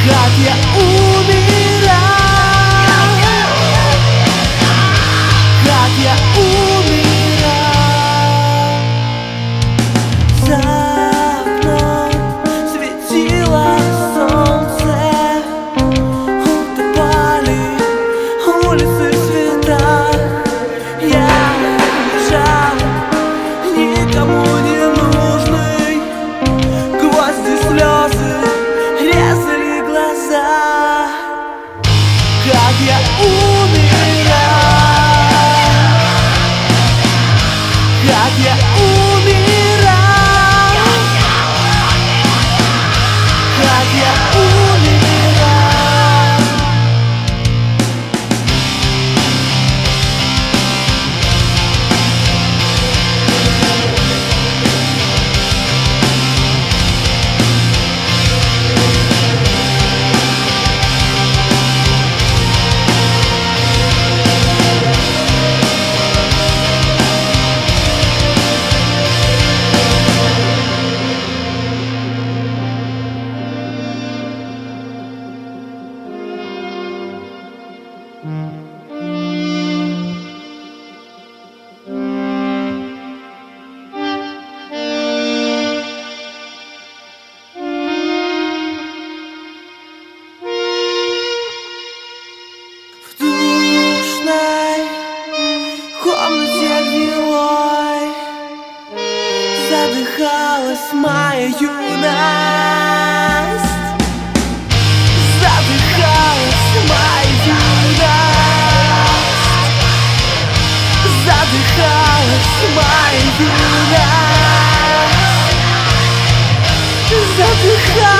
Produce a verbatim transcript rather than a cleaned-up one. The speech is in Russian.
как я умирал, как я умирал. За окном светило солнце, утопали улицы в цветах. Я лежал, никому не нужный, гвозди, слезы резали глаза. Как я умирал, как я умирал, как я умирал. В душной комнате гнилой задыхалась моя юность, задыхалась моя юность, задыхалась моя юность, задыхалась.